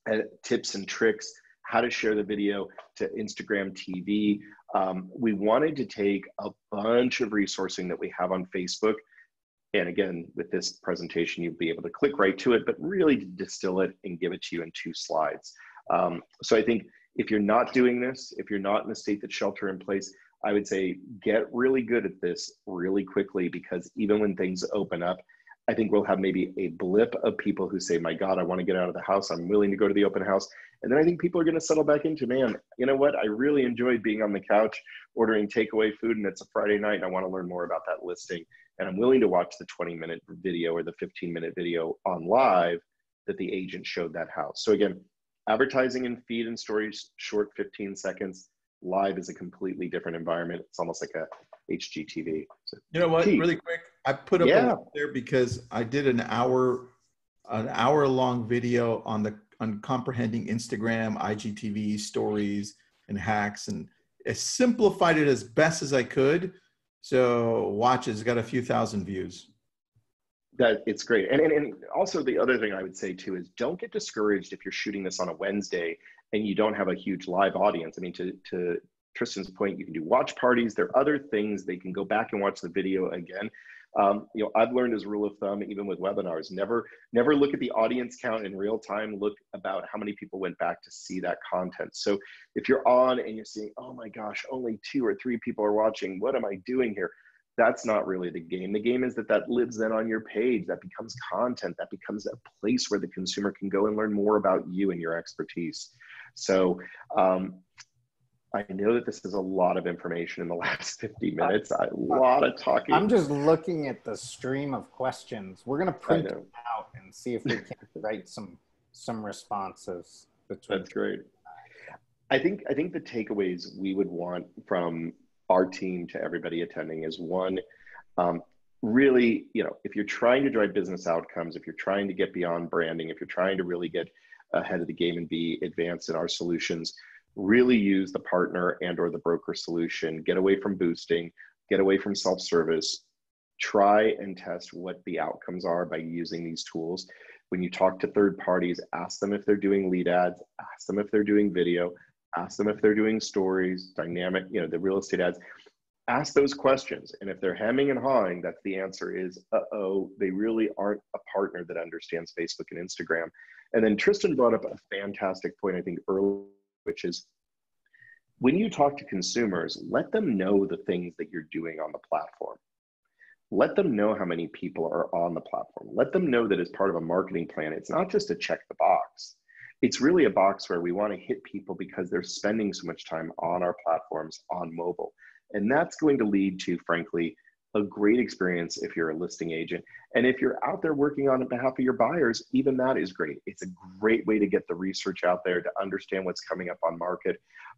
tips and tricks, how to share the video to Instagram TV. We wanted to take a bunch of resourcing that we have on Facebook. And again, with this presentation, you'll be able to click right to it, but really distill it and give it to you in 2 slides. So I think if you're not doing this, if you're not in a state that's shelter in place, I would say get really good at this really quickly, because even when things open up, I think we'll have maybe a blip of people who say, my God, I want to get out of the house. I'm willing to go to the open house. And then I think people are going to settle back into, man, you know what? I really enjoyed being on the couch, ordering takeaway food, and it's a Friday night and I want to learn more about that listing. And I'm willing to watch the 20-minute video or the 15-minute video on live that the agent showed that house. So again, advertising in feed and stories, short 15 seconds. Live is a completely different environment. It's almost like a HGTV. So, you know what, really quick, I put up a link there because I did an hour long video on comprehending Instagram, IGTV, stories, and hacks, and I simplified it as best as I could. So watch it. It's got a few thousand views. That it's great. And also the other thing I would say too is don't get discouraged if you're shooting this on a Wednesday and you don't have a huge live audience. I mean, to Tristan's point, you can do watch parties. There are other things. They can go back and watch the video again. You know, I've learned as a rule of thumb, even with webinars, never look at the audience count in real time. Look about how many people went back to see that content. So if you're on and you're seeing, oh my gosh, only 2 or 3 people are watching, what am I doing here? That's not really the game. The game is that lives then on your page. That becomes content. That becomes a place where the consumer can go and learn more about you and your expertise. So I know that this is a lot of information in the last 50 minutes, a lot of talking. I'm just looking at the stream of questions. We're going to print them out and see if we can write some responses. That's great. I think the takeaways we would want from our team to everybody attending is, one, really, you know, if you're trying to drive business outcomes, if you're trying to get beyond branding, if you're trying to really get ahead of the game and be advanced in our solutions, really use the partner and or the broker solution. Get away from boosting, get away from self-service. Try and test what the outcomes are by using these tools. When you talk to third parties, ask them if they're doing lead ads, ask them if they're doing video, ask them if they're doing stories, dynamic, you know, the real estate ads. Ask those questions. And if they're hemming and hawing, that's the answer is, uh-oh, they really aren't a partner that understands Facebook and Instagram. And then Tristan brought up a fantastic point, I think, earlier, which is when you talk to consumers, let them know the things that you're doing on the platform. Let them know how many people are on the platform. Let them know that as part of a marketing plan, it's not just to check the box. It's really a box where we want to hit people because they're spending so much time on our platforms on mobile. And that's going to lead to, frankly, a great experience if you're a listing agent. And if you're out there working on behalf of your buyers, even that is great. It's a great way to get the research out there to understand what's coming up on market,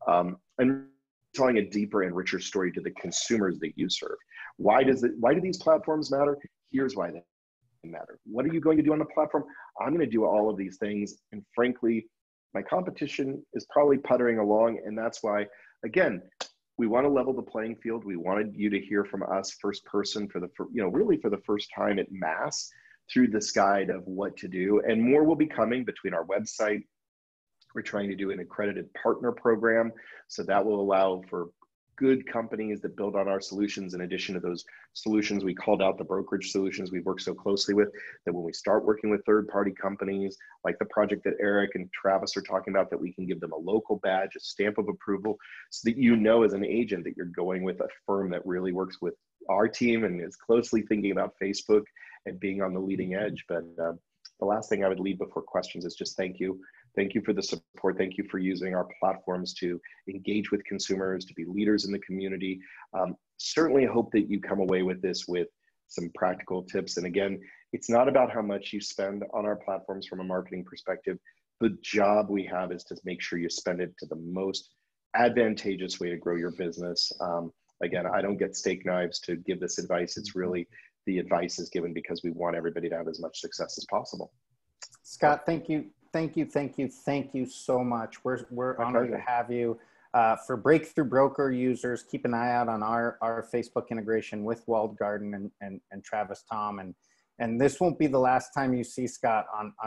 and telling a deeper and richer story to the consumers that you serve. Why do these platforms matter? Here's why they matter. What are you going to do on the platform? I'm going to do all of these things. And frankly, my competition is probably puttering along. And that's why, again, we want to level the playing field. We wanted you to hear from us first person really for the first time at mass through this guide of what to do. And more will be coming between our website. We're trying to do an accredited partner program. So that will allow for good companies that build on our solutions. In addition to those solutions, we called out the brokerage solutions we work so closely with, that when we start working with third-party companies, like the project that Eric and Travis are talking about, that we can give them a local badge, a stamp of approval, so that you know as an agent that you're going with a firm that really works with our team and is closely thinking about Facebook and being on the leading edge. But the last thing I would leave before questions is just thank you. Thank you for the support. Thank you for using our platforms to engage with consumers, to be leaders in the community. Certainly hope that you come away with this with some practical tips. And again, it's not about how much you spend on our platforms from a marketing perspective. The job we have is to make sure you spend it to the most advantageous way to grow your business. Again, I don't get steak knives to give this advice. It's really the advice is given because we want everybody to have as much success as possible. Scott, thank you. Thank you so much. We're honored to have you. For Breakthrough Broker users, keep an eye out on our Facebook integration with Walled Garden and Travis Tom. And this won't be the last time you see Scott on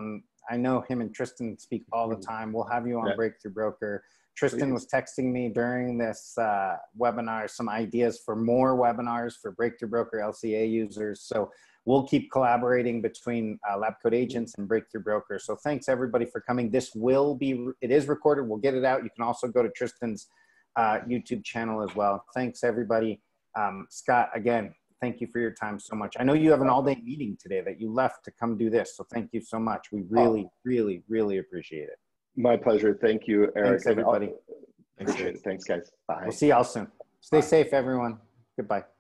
I know him and Tristan speak all the time. We'll have you on Breakthrough Broker. Tristan was texting me during this webinar some ideas for more webinars for Breakthrough Broker LCA users. So we'll keep collaborating between Lab Coat Agents and Breakthrough Broker. So thanks everybody for coming. This will be, it is recorded. We'll get it out. You can also go to Tristan's YouTube channel as well. Thanks everybody. Scott, again, thank you for your time so much. I know you have an all-day meeting today that you left to come do this. So thank you so much. We really, really, really appreciate it. My pleasure. Thank you, Eric. Thanks everybody. Appreciate it. Thanks guys. Bye. We'll see y'all soon. Stay safe, everyone. Goodbye.